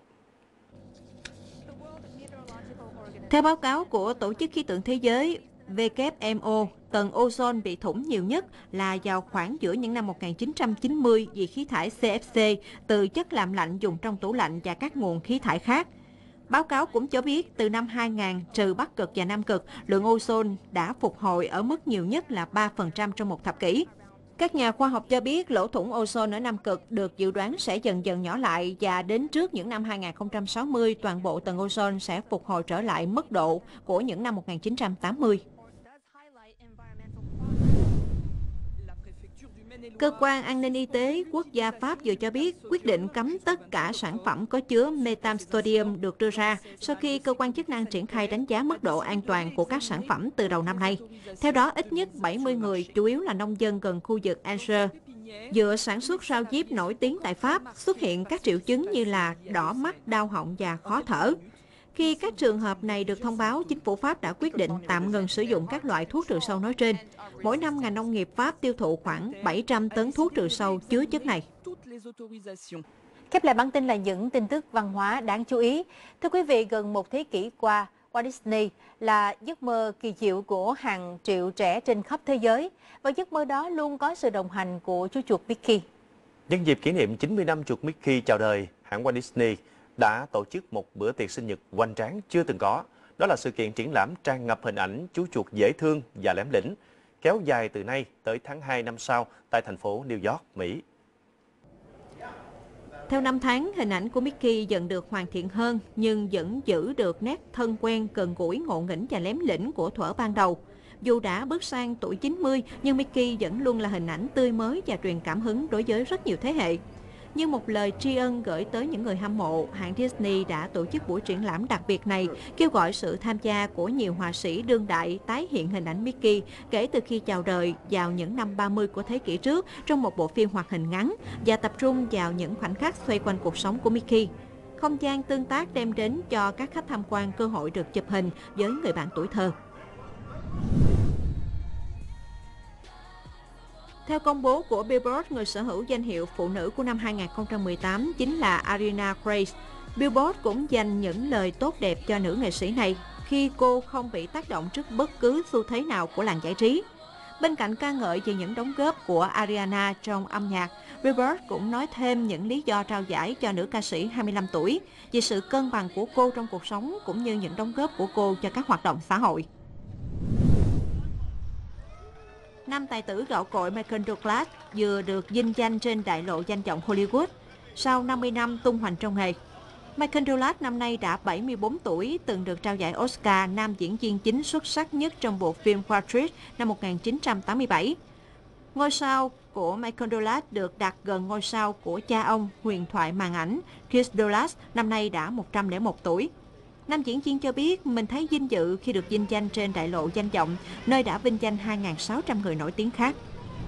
Theo báo cáo của Tổ chức Khí tượng Thế giới WMO, tầng ozone bị thủng nhiều nhất là vào khoảng giữa những năm 1990 vì khí thải CFC từ chất làm lạnh dùng trong tủ lạnh và các nguồn khí thải khác. Báo cáo cũng cho biết từ năm 2000 trừ Bắc Cực và Nam Cực, lượng ozone đã phục hồi ở mức nhiều nhất là 3% trong một thập kỷ. Các nhà khoa học cho biết lỗ thủng ozone ở Nam Cực được dự đoán sẽ dần dần nhỏ lại và đến trước những năm 2060, toàn bộ tầng ozone sẽ phục hồi trở lại mức độ của những năm 1980. Cơ quan An ninh Y tế Quốc gia Pháp vừa cho biết quyết định cấm tất cả sản phẩm có chứa methamphetamine được đưa ra sau khi cơ quan chức năng triển khai đánh giá mức độ an toàn của các sản phẩm từ đầu năm nay. Theo đó, ít nhất 70 người, chủ yếu là nông dân gần khu vực Angers, dựa sản xuất rau diếp nổi tiếng tại Pháp, xuất hiện các triệu chứng như là đỏ mắt, đau họng và khó thở. Khi các trường hợp này được thông báo, chính phủ Pháp đã quyết định tạm ngừng sử dụng các loại thuốc trừ sâu nói trên. Mỗi năm, ngành nông nghiệp Pháp tiêu thụ khoảng 700 tấn thuốc trừ sâu chứa chất này. Khép lại bản tin là những tin tức văn hóa đáng chú ý. Thưa quý vị, gần một thế kỷ qua, Walt Disney là giấc mơ kỳ diệu của hàng triệu trẻ trên khắp thế giới. Và giấc mơ đó luôn có sự đồng hành của chú chuột Mickey. Nhân dịp kỷ niệm 90 năm chuột Mickey chào đời, hãng Walt Disney đã tổ chức một bữa tiệc sinh nhật hoành tráng chưa từng có. Đó là sự kiện triển lãm tràn ngập hình ảnh chú chuột dễ thương và lém lĩnh, kéo dài từ nay tới tháng 2 năm sau tại thành phố New York, Mỹ. Theo năm tháng, hình ảnh của Mickey dần được hoàn thiện hơn, nhưng vẫn giữ được nét thân quen, gần gũi, ngộ nghĩnh và lém lĩnh của thuở ban đầu. Dù đã bước sang tuổi 90, nhưng Mickey vẫn luôn là hình ảnh tươi mới và truyền cảm hứng đối với rất nhiều thế hệ. Như một lời tri ân gửi tới những người hâm mộ, hãng Disney đã tổ chức buổi triển lãm đặc biệt này, kêu gọi sự tham gia của nhiều họa sĩ đương đại tái hiện hình ảnh Mickey kể từ khi chào đời vào những năm 30 của thế kỷ trước trong một bộ phim hoạt hình ngắn và tập trung vào những khoảnh khắc xoay quanh cuộc sống của Mickey. Không gian tương tác đem đến cho các khách tham quan cơ hội được chụp hình với người bạn tuổi thơ. Theo công bố của Billboard, người sở hữu danh hiệu phụ nữ của năm 2018 chính là Ariana Grande. Billboard cũng dành những lời tốt đẹp cho nữ nghệ sĩ này khi cô không bị tác động trước bất cứ xu thế nào của làng giải trí. Bên cạnh ca ngợi về những đóng góp của Ariana trong âm nhạc, Billboard cũng nói thêm những lý do trao giải cho nữ ca sĩ 25 tuổi về sự cân bằng của cô trong cuộc sống cũng như những đóng góp của cô cho các hoạt động xã hội. Nam tài tử gạo cội Michael Douglas vừa được vinh danh trên đại lộ danh vọng Hollywood sau 50 năm tung hoành trong nghề. Michael Douglas năm nay đã 74 tuổi, từng được trao giải Oscar nam diễn viên chính xuất sắc nhất trong bộ phim Wall Street năm 1987. Ngôi sao của Michael Douglas được đặt gần ngôi sao của cha ông, huyền thoại màn ảnh Chris Douglas, năm nay đã 101 tuổi. Nam diễn viên cho biết mình thấy vinh dự khi được vinh danh trên đại lộ danh vọng, nơi đã vinh danh 2.600 người nổi tiếng khác.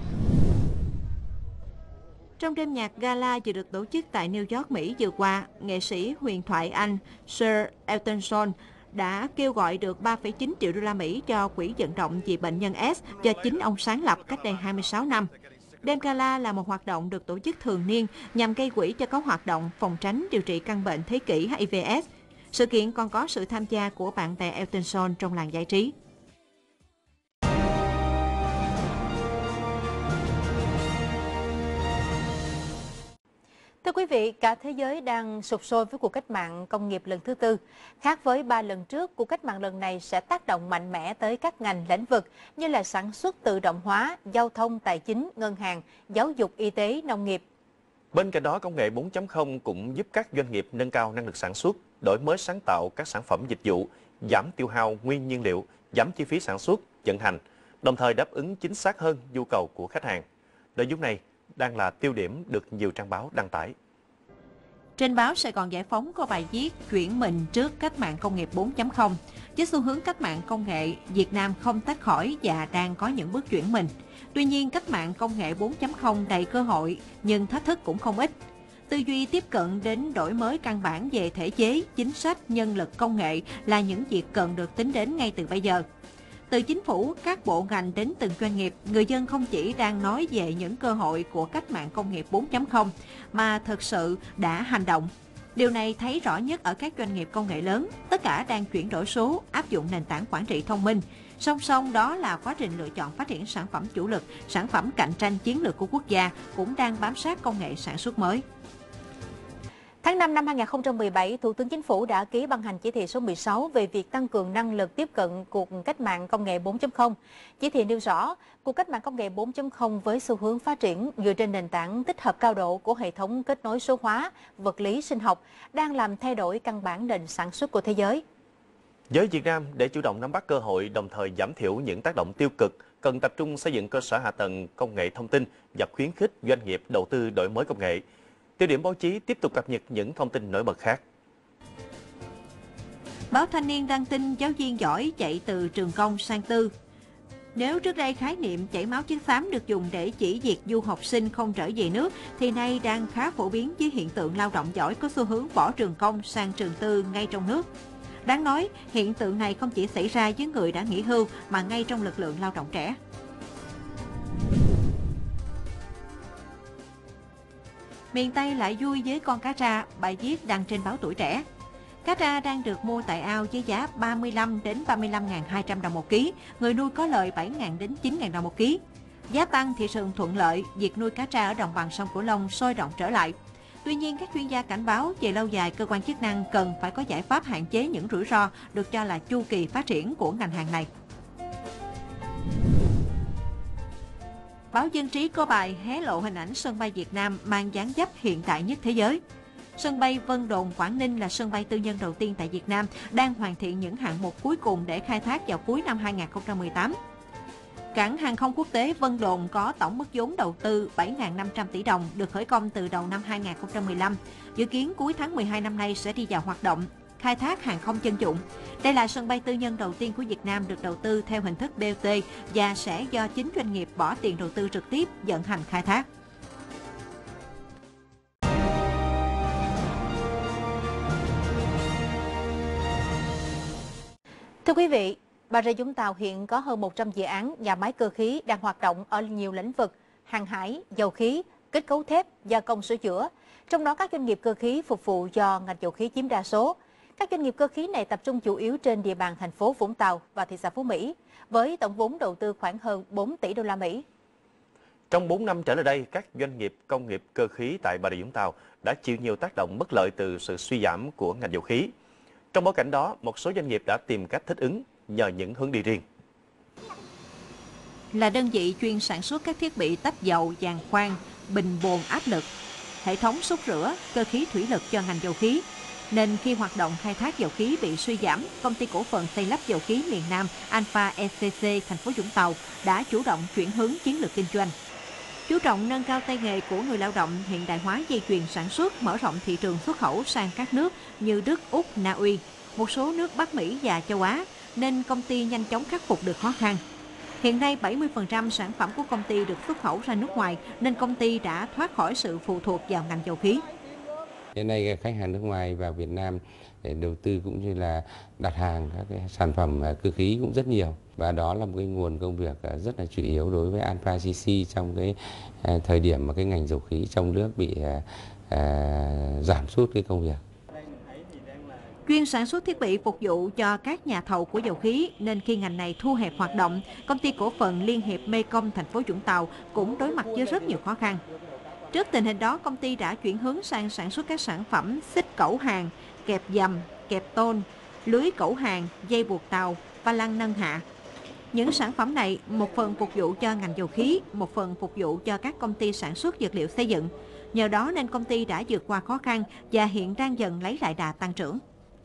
Trong đêm nhạc gala vừa được tổ chức tại New York, Mỹ vừa qua, nghệ sĩ huyền thoại Anh Sir Elton John đã kêu gọi được 3,9 triệu đô la Mỹ cho quỹ vận động vì bệnh nhân S do chính ông sáng lập cách đây 26 năm. Đêm gala là một hoạt động được tổ chức thường niên nhằm gây quỹ cho các hoạt động phòng tránh điều trị căn bệnh thế kỷ HIV/AIDS. Sự kiện còn có sự tham gia của bạn bè Elton John trong làng giải trí. Thưa quý vị, cả thế giới đang sục sôi với cuộc cách mạng công nghiệp lần thứ tư. Khác với 3 lần trước, cuộc cách mạng lần này sẽ tác động mạnh mẽ tới các ngành lĩnh vực như là sản xuất tự động hóa, giao thông, tài chính, ngân hàng, giáo dục, y tế, nông nghiệp. Bên cạnh đó, công nghệ 4.0 cũng giúp các doanh nghiệp nâng cao năng lực sản xuất, đổi mới sáng tạo các sản phẩm dịch vụ, giảm tiêu hao nguyên nhiên liệu, giảm chi phí sản xuất, vận hành, đồng thời đáp ứng chính xác hơn nhu cầu của khách hàng. Nội dung này đang là tiêu điểm được nhiều trang báo đăng tải. Trên báo Sài Gòn Giải Phóng có bài viết chuyển mình trước cách mạng công nghiệp 4.0. Với xu hướng cách mạng công nghệ, Việt Nam không tách khỏi và đang có những bước chuyển mình. Tuy nhiên, cách mạng công nghệ 4.0 đầy cơ hội, nhưng thách thức cũng không ít. Tư duy tiếp cận đến đổi mới căn bản về thể chế, chính sách, nhân lực, công nghệ là những việc cần được tính đến ngay từ bây giờ. Từ chính phủ, các bộ ngành đến từng doanh nghiệp, người dân không chỉ đang nói về những cơ hội của cách mạng công nghiệp 4.0 mà thực sự đã hành động. Điều này thấy rõ nhất ở các doanh nghiệp công nghệ lớn, tất cả đang chuyển đổi số, áp dụng nền tảng quản trị thông minh. Song song đó là quá trình lựa chọn phát triển sản phẩm chủ lực, sản phẩm cạnh tranh chiến lược của quốc gia cũng đang bám sát công nghệ sản xuất mới. Tháng 5 năm 2017, Thủ tướng Chính phủ đã ký ban hành chỉ thị số 16 về việc tăng cường năng lực tiếp cận cuộc cách mạng công nghệ 4.0. Chỉ thị nêu rõ, cuộc cách mạng công nghệ 4.0 với xu hướng phát triển dựa trên nền tảng tích hợp cao độ của hệ thống kết nối số hóa, vật lý, sinh học đang làm thay đổi căn bản nền sản xuất của thế giới. Với Việt Nam, để chủ động nắm bắt cơ hội đồng thời giảm thiểu những tác động tiêu cực cần tập trung xây dựng cơ sở hạ tầng công nghệ thông tin và khuyến khích doanh nghiệp đầu tư đổi mới công nghệ. Tiêu điểm báo chí tiếp tục cập nhật những thông tin nổi bật khác. Báo Thanh niên đăng tin giáo viên giỏi chạy từ trường công sang tư. Nếu trước đây khái niệm chảy máu chất xám được dùng để chỉ việc du học sinh không trở về nước, thì nay đang khá phổ biến với hiện tượng lao động giỏi có xu hướng bỏ trường công sang trường tư ngay trong nước. Đáng nói, hiện tượng này không chỉ xảy ra với người đã nghỉ hưu mà ngay trong lực lượng lao động trẻ. Miền Tây lại vui với con cá tra, bài viết đăng trên báo Tuổi Trẻ. Cá tra đang được mua tại ao với giá 35 đến 35.200 đồng một ký, người nuôi có lời 7.000 đến 9.000 đồng một ký. Giá tăng, thị trường thuận lợi, việc nuôi cá tra ở đồng bằng sông Cửu Long sôi động trở lại. Tuy nhiên, các chuyên gia cảnh báo về lâu dài cơ quan chức năng cần phải có giải pháp hạn chế những rủi ro được cho là chu kỳ phát triển của ngành hàng này. Báo Dân trí có bài hé lộ hình ảnh sân bay Việt Nam mang dáng dấp hiện đại nhất thế giới. Sân bay Vân Đồn, Quảng Ninh là sân bay tư nhân đầu tiên tại Việt Nam, đang hoàn thiện những hạng mục cuối cùng để khai thác vào cuối năm 2018. Cảng hàng không quốc tế Vân Đồn có tổng mức vốn đầu tư 7.500 tỷ đồng, được khởi công từ đầu năm 2015. Dự kiến cuối tháng 12 năm nay sẽ đi vào hoạt động, khai thác hàng không dân dụng. Đây là sân bay tư nhân đầu tiên của Việt Nam được đầu tư theo hình thức BOT và sẽ do chính doanh nghiệp bỏ tiền đầu tư trực tiếp vận hành khai thác. Thưa quý vị, Bà Rịa Vũng Tàu hiện có hơn 100 dự án nhà máy cơ khí đang hoạt động ở nhiều lĩnh vực: hàng hải, dầu khí, kết cấu thép, gia công sửa chữa. Trong đó các doanh nghiệp cơ khí phục vụ do ngành dầu khí chiếm đa số. Các doanh nghiệp cơ khí này tập trung chủ yếu trên địa bàn thành phố Vũng Tàu và thị xã Phú Mỹ, với tổng vốn đầu tư khoảng hơn 4 tỷ đô la Mỹ. Trong 4 năm trở lại đây, các doanh nghiệp công nghiệp cơ khí tại Bà Rịa Vũng Tàu đã chịu nhiều tác động bất lợi từ sự suy giảm của ngành dầu khí. Trong bối cảnh đó, một số doanh nghiệp đã tìm cách thích ứng nhờ những hướng đi riêng. Là đơn vị chuyên sản xuất các thiết bị tách dầu, giàn khoan, bình bồn áp lực, hệ thống xúc rửa, cơ khí thủy lực cho ngành dầu khí, nên khi hoạt động khai thác dầu khí bị suy giảm, công ty cổ phần xây lắp dầu khí miền Nam Alpha ECC thành phố Vũng Tàu đã chủ động chuyển hướng chiến lược kinh doanh. Chú trọng nâng cao tay nghề của người lao động, hiện đại hóa dây chuyền sản xuất, mở rộng thị trường xuất khẩu sang các nước như Đức, Úc, Na Uy, một số nước Bắc Mỹ và châu Á, nên công ty nhanh chóng khắc phục được khó khăn. Hiện nay, 70% sản phẩm của công ty được xuất khẩu ra nước ngoài, nên công ty đã thoát khỏi sự phụ thuộc vào ngành dầu khí. Hiện nay, khách hàng nước ngoài vào Việt Nam để đầu tư cũng như là đặt hàng các cái sản phẩm cơ khí cũng rất nhiều. Và đó là một cái nguồn công việc rất là chủ yếu đối với Alpha ECC trong cái thời điểm mà cái ngành dầu khí trong nước bị giảm sút cái công việc. Chuyên sản xuất thiết bị phục vụ cho các nhà thầu của dầu khí, nên khi ngành này thu hẹp hoạt động, công ty cổ phần Liên hiệp Mekong thành phố Vũng Tàu cũng đối mặt với rất nhiều khó khăn. Trước tình hình đó, công ty đã chuyển hướng sang sản xuất các sản phẩm xích cẩu hàng, kẹp dầm, kẹp tôn, lưới cẩu hàng, dây buộc tàu và lăng nâng hạ. Những sản phẩm này một phần phục vụ cho ngành dầu khí, một phần phục vụ cho các công ty sản xuất vật liệu xây dựng. Nhờ đó nên công ty đã vượt qua khó khăn và hiện đang dần lấy lại đà tăng trưởng.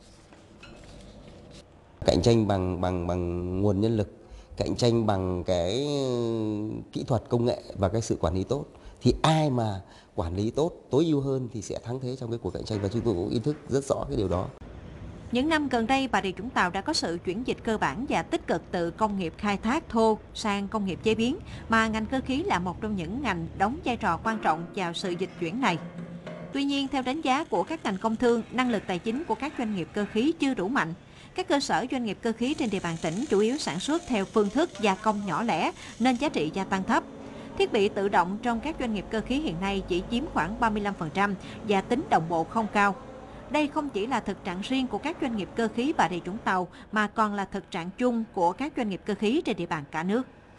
Cạnh tranh bằng nguồn nhân lực, cạnh tranh bằng cái kỹ thuật công nghệ và cái sự quản lý tốt, thì ai mà quản lý tốt, tối ưu hơn thì sẽ thắng thế trong cái cuộc cạnh tranh, và chúng tôi cũng ý thức rất rõ cái điều đó. Những năm gần đây, Bà Rịa Vũng Tàu đã có sự chuyển dịch cơ bản và tích cực từ công nghiệp khai thác thô sang công nghiệp chế biến, mà ngành cơ khí là một trong những ngành đóng vai trò quan trọng vào sự dịch chuyển này. Tuy nhiên, theo đánh giá của các ngành công thương, năng lực tài chính của các doanh nghiệp cơ khí chưa đủ mạnh. Các cơ sở doanh nghiệp cơ khí trên địa bàn tỉnh chủ yếu sản xuất theo phương thức gia công nhỏ lẻ nên giá trị gia tăng thấp. Thiết bị tự động trong các doanh nghiệp cơ khí hiện nay chỉ chiếm khoảng 35% và tính đồng bộ không cao. Đây không chỉ là thực trạng riêng của các doanh nghiệp cơ khí Bà Rịa Vũng Tàu mà còn là thực trạng chung của các doanh nghiệp cơ khí trên địa bàn cả nước.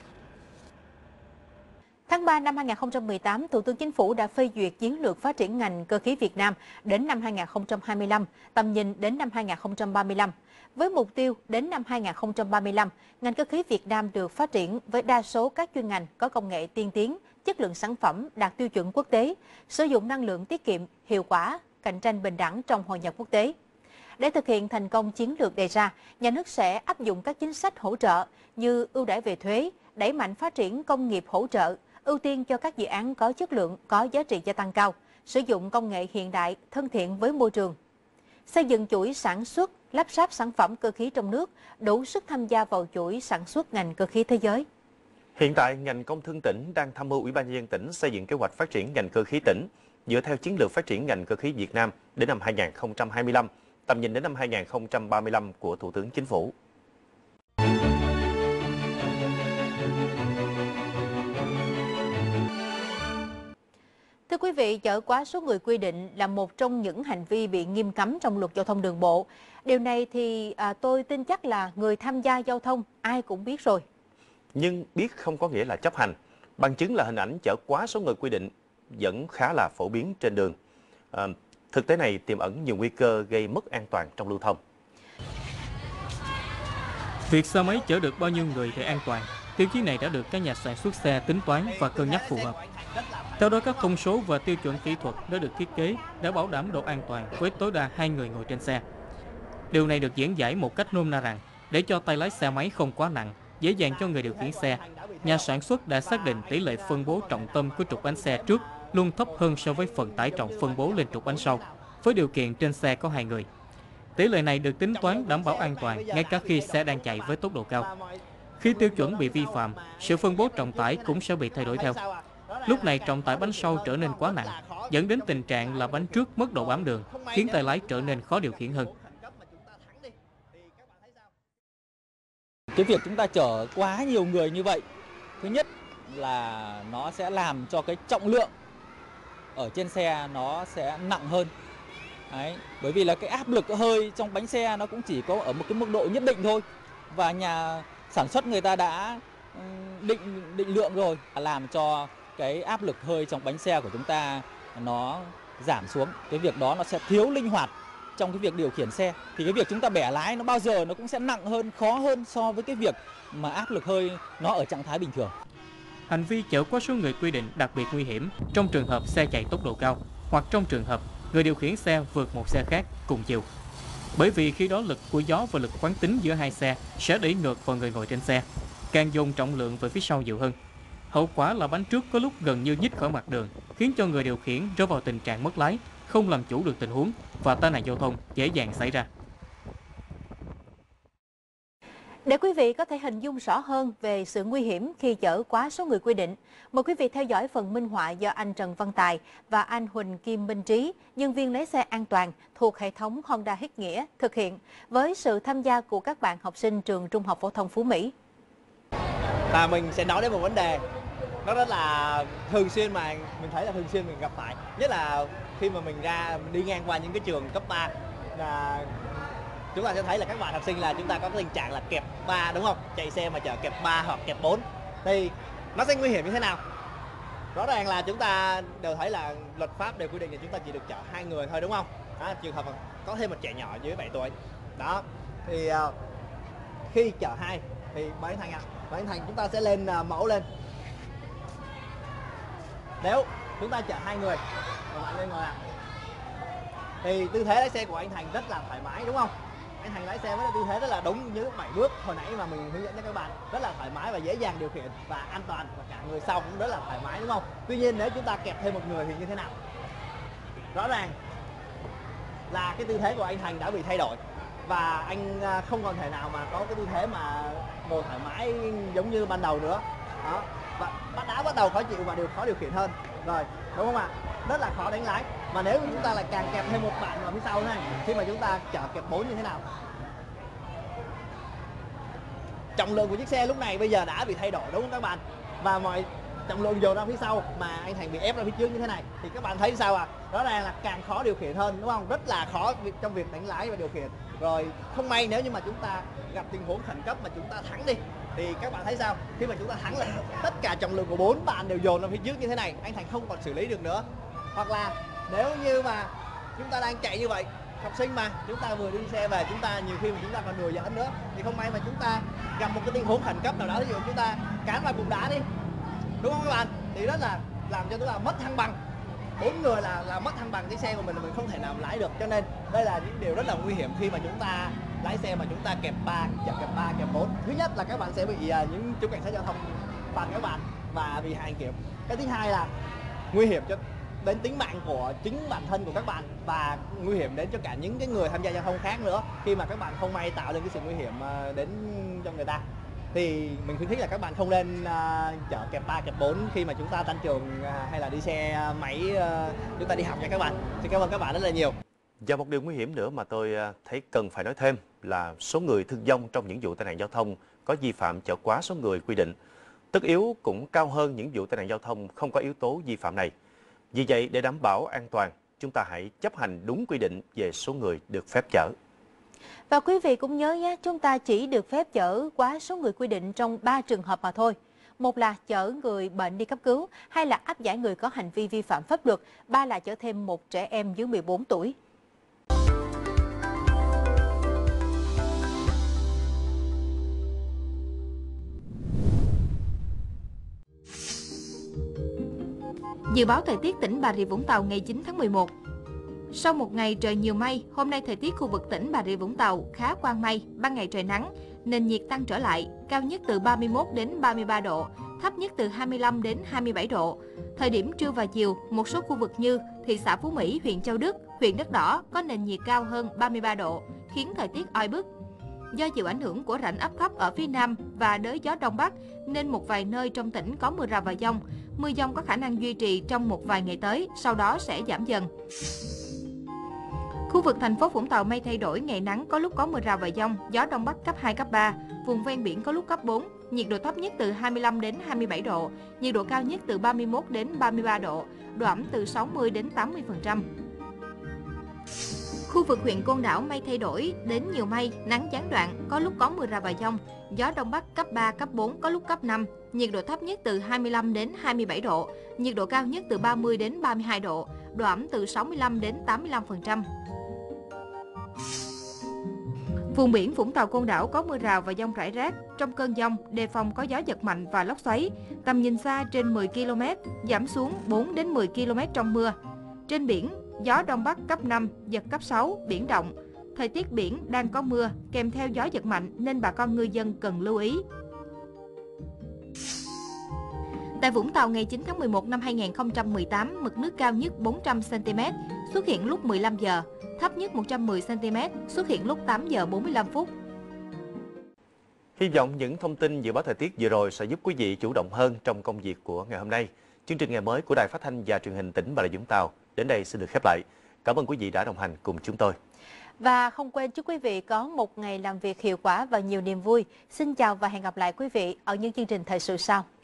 Tháng 3 năm 2018, Thủ tướng Chính phủ đã phê duyệt chiến lược phát triển ngành cơ khí Việt Nam đến năm 2025, tầm nhìn đến năm 2035. Với mục tiêu đến năm 2035, ngành cơ khí Việt Nam được phát triển với đa số các chuyên ngành có công nghệ tiên tiến, chất lượng sản phẩm đạt tiêu chuẩn quốc tế, sử dụng năng lượng tiết kiệm, hiệu quả, cạnh tranh bình đẳng trong hội nhập quốc tế. Để thực hiện thành công chiến lược đề ra, nhà nước sẽ áp dụng các chính sách hỗ trợ như ưu đãi về thuế, đẩy mạnh phát triển công nghiệp hỗ trợ, ưu tiên cho các dự án có chất lượng, có giá trị gia tăng cao, sử dụng công nghệ hiện đại, thân thiện với môi trường. Xây dựng chuỗi sản xuất, lắp ráp sản phẩm cơ khí trong nước, đủ sức tham gia vào chuỗi sản xuất ngành cơ khí thế giới. Hiện tại, ngành công thương tỉnh đang tham mưu Ủy ban nhân dân tỉnh xây dựng kế hoạch phát triển ngành cơ khí tỉnh dựa theo chiến lược phát triển ngành cơ khí Việt Nam đến năm 2025, tầm nhìn đến năm 2035 của Thủ tướng Chính phủ. Thưa quý vị, chở quá số người quy định là một trong những hành vi bị nghiêm cấm trong luật giao thông đường bộ. Điều này thì tôi tin chắc là người tham gia giao thông ai cũng biết rồi. Nhưng biết không có nghĩa là chấp hành. Bằng chứng là hình ảnh chở quá số người quy định vẫn khá là phổ biến trên đường. Thực tế này tiềm ẩn nhiều nguy cơ gây mất an toàn trong lưu thông. Việc xe máy chở được bao nhiêu người để an toàn, tiêu chí này đã được các nhà sản xuất xe tính toán và cân nhắc phù hợp. Theo đó, các thông số và tiêu chuẩn kỹ thuật đã được thiết kế để bảo đảm độ an toàn với tối đa 2 người ngồi trên xe. Điều này được diễn giải một cách nôm na rằng, để cho tay lái xe máy không quá nặng, dễ dàng cho người điều khiển xe, nhà sản xuất đã xác định tỷ lệ phân bố trọng tâm của trục bánh xe trước luôn thấp hơn so với phần tải trọng phân bố lên trục bánh sau, với điều kiện trên xe có 2 người. Tỷ lệ này được tính toán đảm bảo an toàn ngay cả khi xe đang chạy với tốc độ cao. Khi tiêu chuẩn bị vi phạm, sự phân bố trọng tải cũng sẽ bị thay đổi theo. Lúc này trọng tải bánh sau trở nên quá nặng, dẫn đến tình trạng là bánh trước mất độ bám đường, khiến tay lái trở nên khó điều khiển hơn. Cái việc chúng ta chở quá nhiều người như vậy, thứ nhất là nó sẽ làm cho cái trọng lượng ở trên xe nó sẽ nặng hơn. Đấy, bởi vì là cái áp lực hơi trong bánh xe nó cũng chỉ có ở một cái mức độ nhất định thôi. Và nhà sản xuất người ta đã định lượng rồi, làm cho cái áp lực hơi trong bánh xe của chúng ta nó giảm xuống. Cái việc đó nó sẽ thiếu linh hoạt trong cái việc điều khiển xe. Thì cái việc chúng ta bẻ lái nó bao giờ nó cũng sẽ nặng hơn, khó hơn so với cái việc mà áp lực hơi nó ở trạng thái bình thường. Hành vi chở quá số người quy định đặc biệt nguy hiểm trong trường hợp xe chạy tốc độ cao hoặc trong trường hợp người điều khiển xe vượt một xe khác cùng chiều. Bởi vì khi đó lực của gió và lực quán tính giữa hai xe sẽ đẩy ngược vào người ngồi trên xe, càng dồn trọng lượng về phía sau nhiều hơn. Hậu quả là bánh trước có lúc gần như nhích khỏi mặt đường, khiến cho người điều khiển rơi vào tình trạng mất lái, không làm chủ được tình huống và tai nạn giao thông dễ dàng xảy ra. Để quý vị có thể hình dung rõ hơn về sự nguy hiểm khi chở quá số người quy định, mời quý vị theo dõi phần minh họa do anh Trần Văn Tài và anh Huỳnh Kim Minh Trí, nhân viên lái xe an toàn thuộc hệ thống Honda Hiết Nghĩa thực hiện với sự tham gia của các bạn học sinh trường Trung học phổ thông Phú Mỹ. Mình sẽ nói đến một vấn đề nó rất là thường xuyên mà mình thấy là thường xuyên mình gặp phải, nhất là khi mà mình đi ngang qua những cái trường cấp 3 là chúng ta sẽ thấy là các bạn học sinh là chúng ta có cái tình trạng là kẹp 3, đúng không? Chạy xe mà chở kẹp 3 hoặc kẹp 4 thì nó sẽ nguy hiểm như thế nào? Rõ ràng là chúng ta đều thấy là luật pháp đều quy định là chúng ta chỉ được chở 2 người thôi, đúng không? Trường hợp mà có thêm một trẻ nhỏ dưới 7 tuổi. Đó. Thì khi chở 2 thì Bảo Anh Thành chúng ta sẽ lên mẫu lên. Nếu chúng ta chở 2 người và bạn lên ngồi nào, thì tư thế lái xe của anh Thành rất là thoải mái, đúng không? Anh Thành lái xe với tư thế rất là đúng như 7 bước hồi nãy mà mình hướng dẫn cho các bạn, rất là thoải mái và dễ dàng điều khiển và an toàn, và cả người sau cũng rất là thoải mái, đúng không? Tuy nhiên nếu chúng ta kẹp thêm một người thì như thế nào? Rõ ràng là cái tư thế của anh Thành đã bị thay đổi và anh không còn thể nào mà có cái tư thế mà ngồi thoải mái giống như ban đầu nữa. Đó. Và bắt đầu khó chịu và khó điều khiển hơn rồi, đúng không ạ? Rất là khó đánh lái. Mà nếu chúng ta lại càng kẹp thêm một bạn vào phía sau này, khi mà chúng ta chở kẹp 4 như thế nào? Trọng lượng của chiếc xe lúc này bây giờ đã bị thay đổi, đúng không các bạn? Và mọi trọng lượng dồn ra phía sau mà anh Thành bị ép ra phía trước như thế này thì các bạn thấy sao ạ? Rõ ràng là càng khó điều khiển hơn, đúng không? Rất là khó trong việc đánh lái và điều khiển. Rồi không may nếu như mà chúng ta gặp tình huống khẩn cấp mà chúng ta thắng đi thì các bạn thấy sao? Khi mà chúng ta thắng là tất cả trọng lượng của 4 bạn đều dồn ra phía trước như thế này, anh Thành không còn xử lý được nữa. Hoặc là nếu như mà chúng ta đang chạy như vậy, học sinh mà chúng ta vừa đi xe về, chúng ta nhiều khi mà chúng ta còn đùa giỡn nữa, thì không may mà chúng ta gặp một cái tình huống khẩn cấp nào đó, ví dụ chúng ta cán vào cục đá đi, đúng không các bạn? Thì rất là làm cho chúng ta mất thăng bằng. 4 người là mất thăng bằng, cái xe của mình là mình không thể nào lái được. Cho nên đây là những điều rất là nguy hiểm khi mà chúng ta lái xe mà chúng ta kẹp 3, kẹp 4. Thứ nhất là các bạn sẽ bị những chú cảnh sát giao thông phạt các bạn và bị hành kiểm. Cái thứ hai là nguy hiểm cho đến tính mạng của chính bản thân của các bạn và nguy hiểm đến cho cả những cái người tham gia giao thông khác nữa, khi mà các bạn không may tạo lên cái sự nguy hiểm đến cho người ta. Thì mình khuyến khích là các bạn không nên chở kẹp 3 kẹp 4 khi mà chúng ta tan trường hay là đi xe máy chúng ta đi học nha các bạn. Xin cảm ơn các bạn rất là nhiều. Và một điều nguy hiểm nữa mà tôi thấy cần phải nói thêm là số người thương vong trong những vụ tai nạn giao thông có vi phạm chở quá số người quy định. Tất yếu cũng cao hơn những vụ tai nạn giao thông không có yếu tố vi phạm này. Vì vậy, để đảm bảo an toàn, chúng ta hãy chấp hành đúng quy định về số người được phép chở. Và quý vị cũng nhớ nhé, chúng ta chỉ được phép chở quá số người quy định trong 3 trường hợp mà thôi. Một là chở người bệnh đi cấp cứu, hai là áp giải người có hành vi vi phạm pháp luật, ba là chở thêm một trẻ em dưới 14 tuổi. Dự báo thời tiết tỉnh Bà Rịa Vũng Tàu ngày 9 tháng 11. Sau một ngày trời nhiều mây, hôm nay thời tiết khu vực tỉnh Bà Rịa Vũng Tàu khá quang mây, ban ngày trời nắng, nền nhiệt tăng trở lại, cao nhất từ 31 đến 33 độ, thấp nhất từ 25 đến 27 độ. Thời điểm trưa và chiều, một số khu vực như thị xã Phú Mỹ, huyện Châu Đức, huyện Đất Đỏ có nền nhiệt cao hơn 33 độ, khiến thời tiết oi bức. Do chịu ảnh hưởng của rãnh áp thấp ở phía Nam và đới gió Đông Bắc, nên một vài nơi trong tỉnh có mưa rào và dông. Mưa dông có khả năng duy trì trong một vài ngày tới, sau đó sẽ giảm dần. Khu vực thành phố Vũng Tàu mây thay đổi, ngày nắng, có lúc có mưa rào và dông, gió Đông Bắc cấp 2, cấp 3, vùng ven biển có lúc cấp 4, nhiệt độ thấp nhất từ 25 đến 27 độ, nhiệt độ cao nhất từ 31 đến 33 độ, độ ẩm từ 60 đến 80%. Khu vực huyện Côn Đảo mây thay đổi đến nhiều mây, nắng gián đoạn, có lúc có mưa rào và dông, gió Đông Bắc cấp 3, cấp 4, có lúc cấp 5, nhiệt độ thấp nhất từ 25 đến 27 độ, nhiệt độ cao nhất từ 30 đến 32 độ, độ ẩm từ 65 đến 85%. Vùng biển Vũng Tàu Côn Đảo có mưa rào và dông rải rác, trong cơn dông đề phòng có gió giật mạnh và lốc xoáy, tầm nhìn xa trên 10 km, giảm xuống 4 đến 10 km trong mưa. Trên biển, gió Đông Bắc cấp 5, giật cấp 6, biển động. Thời tiết biển đang có mưa, kèm theo gió giật mạnh nên bà con ngư dân cần lưu ý. Tại Vũng Tàu ngày 9 tháng 11 năm 2018, mực nước cao nhất 400 cm, xuất hiện lúc 15 giờ, thấp nhất 110 cm, xuất hiện lúc 8 giờ 45 phút. Hy vọng những thông tin dự báo thời tiết vừa rồi sẽ giúp quý vị chủ động hơn trong công việc của ngày hôm nay. Chương trình Ngày mới của Đài Phát thanh và Truyền hình tỉnh Bà Rịa Vũng Tàu đến đây xin được khép lại. Cảm ơn quý vị đã đồng hành cùng chúng tôi. Và không quên chúc quý vị có một ngày làm việc hiệu quả và nhiều niềm vui. Xin chào và hẹn gặp lại quý vị ở những chương trình thời sự sau.